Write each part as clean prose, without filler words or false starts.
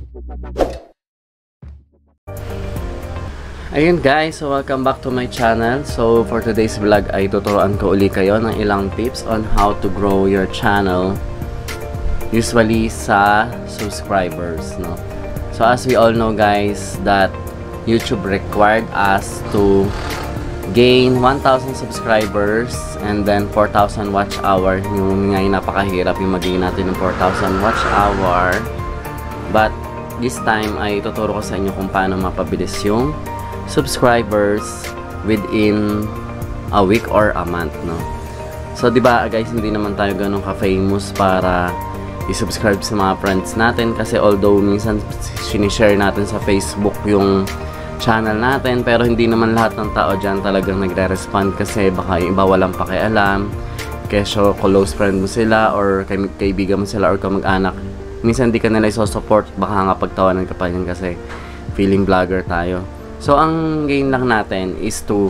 Ayun guys, so welcome back to my channel. So for today's vlog ay tuturuan ko uli kayo ng ilang tips on how to grow your channel, usually sa subscribers, no? So as we all know guys, that YouTube required us to gain 1,000 subscribers and then 4,000 watch hour. Yung ngayon napakahirap yung mag-gain natin ng 4,000 watch hour. But this time ay tuturo ko sa inyo kung paano mapabilis yung subscribers within a week or a month, no? So, di ba guys, hindi naman tayo ganun ka-famous para i-subscribe sa mga friends natin kasi although minsan sinishare natin sa Facebook yung channel natin, pero hindi naman lahat ng tao dyan talagang nagre-respond kasi baka yung iba walang pakialam, kesyo close friend mo sila or kaibigan mo sila or kamag-anak. Minsan di ka nila iso-support, baka nga pagtawanan ka pa yan kasi feeling vlogger tayo. So, ang gain lang natin is to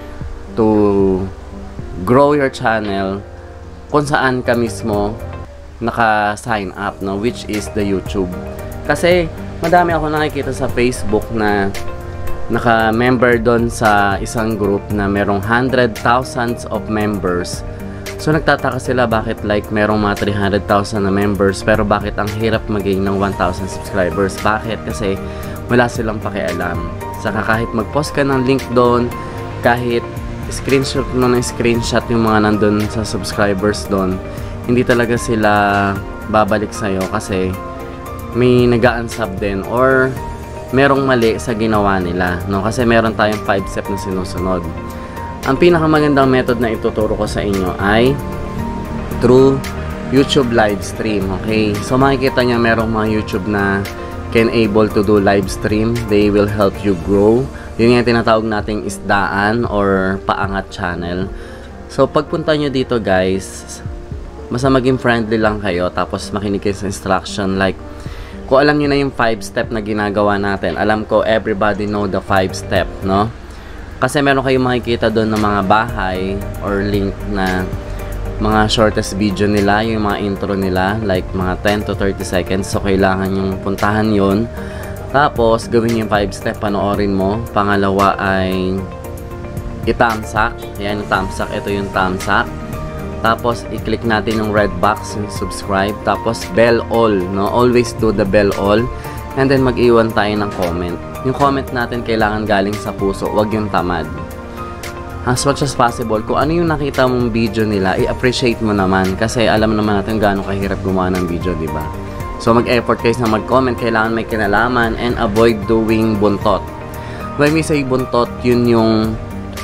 grow your channel kung saan ka mismo naka-sign up, no? Which is the YouTube. Kasi, madami ako nakikita sa Facebook na naka-member doon sa isang group na merong 100,000 of members. So, nagtataka sila bakit like merong mga 300,000 na members pero bakit ang hirap mag-gain ng 1,000 subscribers. Bakit? Kasi wala silang pakialam. Saka kahit mag-post ka ng link doon, kahit screenshot mo ng screenshot yung mga nandun sa subscribers doon, hindi talaga sila babalik sa'yo kasi may nag-unsub din or merong mali sa ginawa nila, no? Kasi meron tayong 5 step na sinusunod. Ang pinakamagandang method na ituturo ko sa inyo ay through YouTube live stream, okay? So makikita niya merong mga YouTube na can able to do live stream. They will help you grow. Yun yung tinatawag nating isdaan or paangat channel. So pagpunta nyo dito guys, basta maging friendly lang kayo tapos makinig kayo sa instruction. Like kung alam nyo na yung 5 step na ginagawa natin, alam ko everybody know the 5 step, no? Kasi meron kayong makikita doon ng mga bahay or link na mga shortest video nila, yung mga intro nila, like mga 10 to 30 seconds. So, kailangan yung puntahan yun. Tapos, gawin yung 5 step, panoorin mo. Pangalawa ay i-thumbsuck. Yan yung thumbsuck. Ito yung thumbsuck. Tapos, i-click natin yung red box, yung subscribe. Tapos, bell all, no? Always do the bell all. And then, mag-iwan tayo ng comment. Yung comment natin kailangan galing sa puso. Huwag yung tamad. As much as possible, kung ano yung nakita mong video nila, i-appreciate mo naman kasi alam naman natin gaano kahirap gumawa ng video, di ba? So mag-effort kayo na mag-comment, kailangan may kinalaman and avoid doing buntot. When we say buntot, yun yung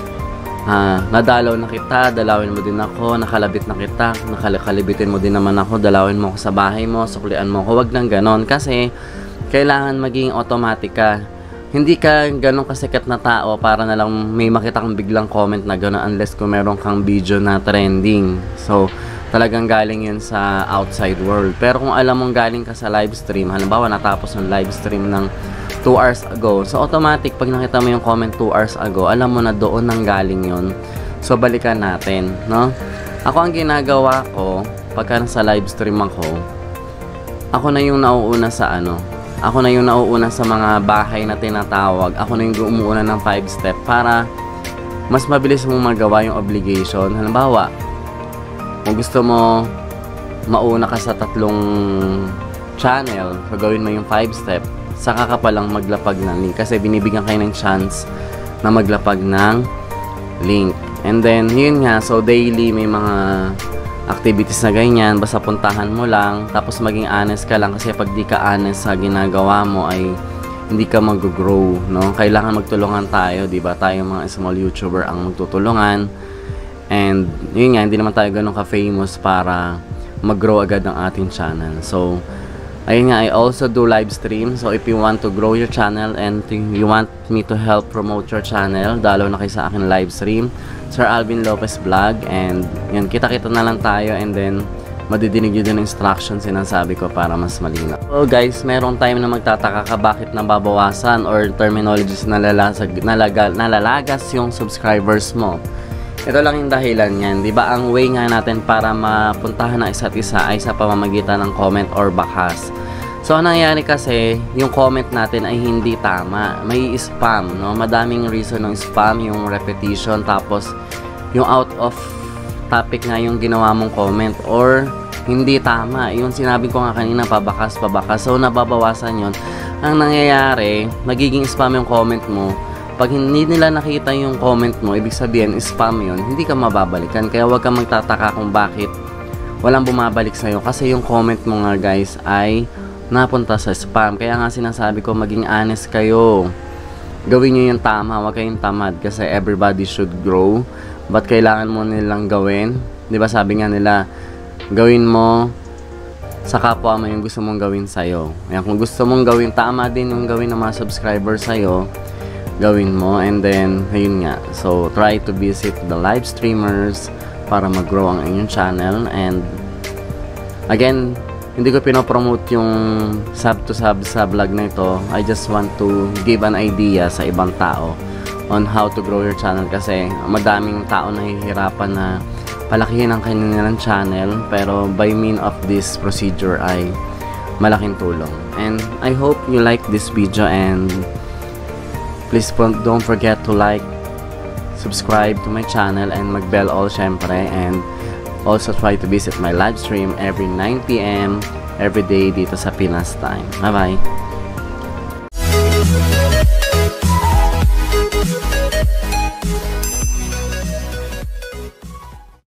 nadalaw na kita, dalawin mo din ako, nakalabit na kita, nakalibitin mo din naman ako, dalawin mo ako sa bahay mo, suklian mo ako. Wag nang ganon kasi kailangan maging automatic ka. Hindi ka ganun kasikat na tao para na lang may makita kang biglang comment na gano'n unless kung meron kang video na trending. So, talagang galing yun sa outside world. Pero kung alam mong galing ka sa live stream, halimbawa natapos ng live stream ng 2 hours ago, so automatic pag nakita mo yung comment 2 hours ago, alam mo na doon nang galing yun. So, balikan natin, no? Ako ang ginagawa ko, pagka nasa live stream ako na yung nauuna sa ako na yung nauuna sa mga bahay na tinatawag. Ako na yung umuuna ng 5 step para mas mabilis mong magawa yung obligation. Halimbawa, kung gusto mo mauna ka sa 3 channel, gagawin mo yung 5 step, saka ka palang maglapag ng link kasi binibigyan kayo ng chance na maglapag ng link. And then, yun nga, so daily may mga activities na ganyan, basta puntahan mo lang tapos maging honest ka lang kasi pag di ka honest sa ginagawa mo ay hindi ka mag-grow, no? Kailangan magtulungan tayo, di ba? Tayo mga small YouTuber ang magtutulungan and yun nga, hindi naman tayo ganun ka-famous para mag-grow agad ang ating channel. So, ayun nga, I also do live stream. So, if you want to grow your channel and you want me to help promote your channel, dalaw na kayo sa akin live stream, Sir Alvin Lopez Vlog, and yun, kita-kita na lang tayo and then madidinig yun yung instructions sinasabi ko para mas malinaw. So guys, merong time na magtataka ka bakit nababawasan or terminologies na nalalagas yung subscribers mo. Ito lang yung dahilan yan, di ba? Ang way nga natin para mapuntahan ng isa't isa ay sa pamamagitan ng comment or bakas. So, ang nangyayari kasi, yung comment natin ay hindi tama. May spam, no? Madaming reason ng spam, yung repetition, tapos yung out of topic nga yung ginawa mong comment, or hindi tama. Yung sinabi ko nga kanina, pabakas. So, nababawasan yun. Ang nangyayari, magiging spam yung comment mo. Pag hindi nila nakita yung comment mo, ibig sabihin, spam yun, hindi ka mababalikan. Kaya huwag kang magtataka kung bakit walang bumabalik sa'yo. Kasi yung comment mo nga, guys, ay napunta sa spam. Kaya nga sinasabi ko, maging honest kayo. Gawin nyo yung tama, huwag kayong tamad. Kasi everybody should grow. But kailangan mo nilang gawin? Diba sabi nga nila, gawin mo sa kapwa mo yung gusto mong gawin sa'yo. Ayan, kung gusto mong gawin, tama din yung gawin ng mga subscribers sa'yo, gawin mo. And then, ayun nga. So, try to visit the live streamers para mag-grow ang inyong channel. And, again, hindi ko pinopromote yung sub to sub sa vlog na ito. I just want to give an idea sa ibang tao on how to grow your channel. Kasi, madaming tao nahihirapan na palakihin ang kanilang channel. Pero, by mean of this procedure ay malaking tulong. And, I hope you like this video, and please don't forget to like, subscribe to my channel, and mag-bell all syempre. And also try to visit my live stream every 9 PM every day dito sa Pinas Time. Bye bye!